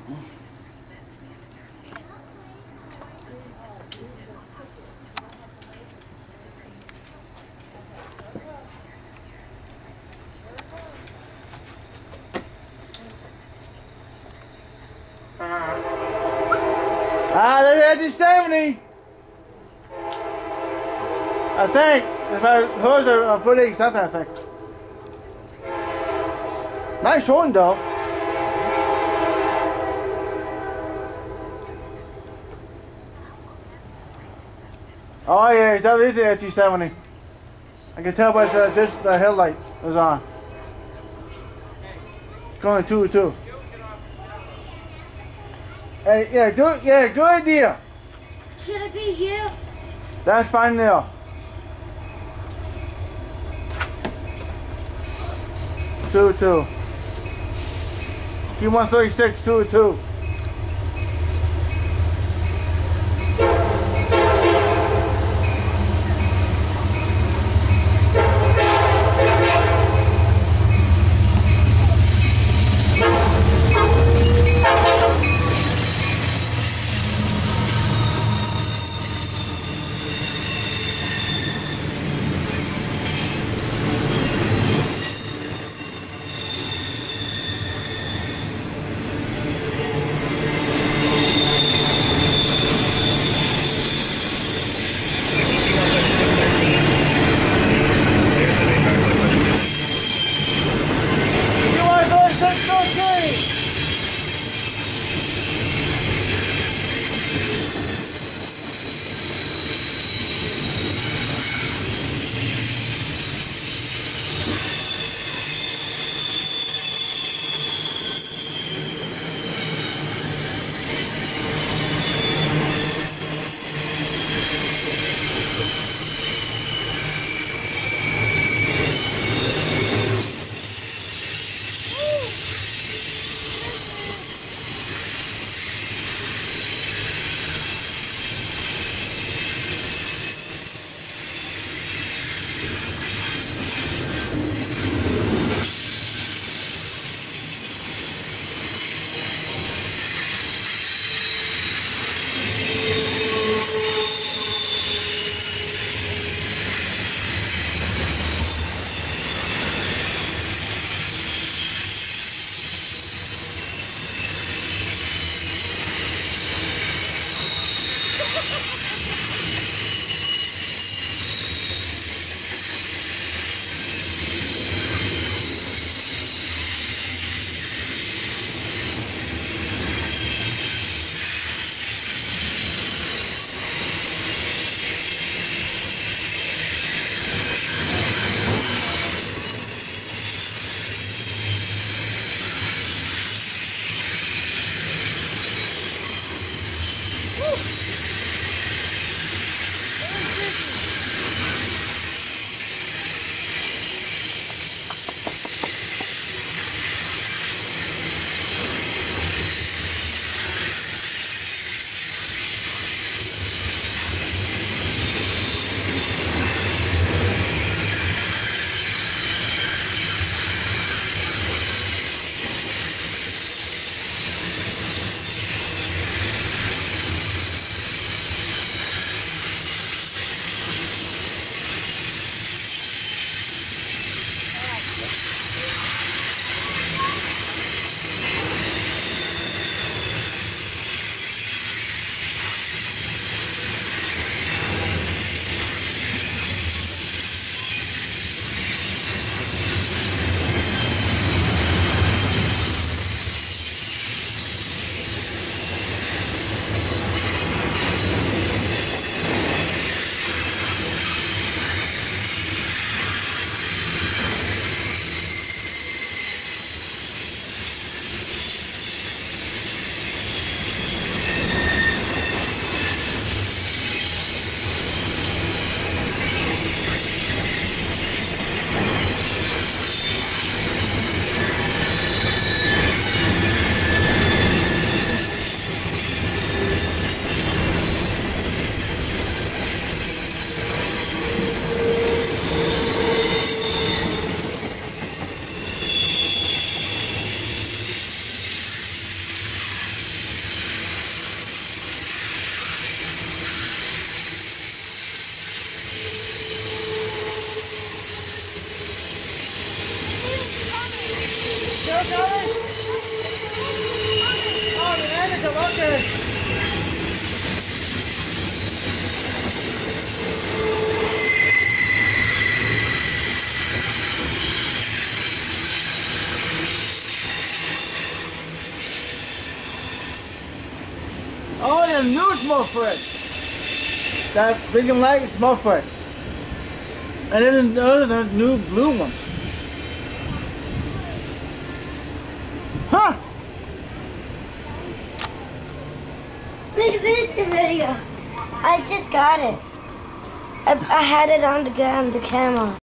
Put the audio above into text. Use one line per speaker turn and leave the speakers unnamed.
That's 70. I think. If I heard a footage, something, I think. Nice one, though. Oh yeah, that is the T70. I can tell by the headlight was on. It's going 2-2. Hey, yeah, good idea.
Should I be here?
That's fine now. 2-2. Q136, 2-2. Okay. Oh, the new smoke fresh. That big and light smoke fresh. And then the other new blue ones. Huh?
Look at this video. I just got it. I had it on the camera.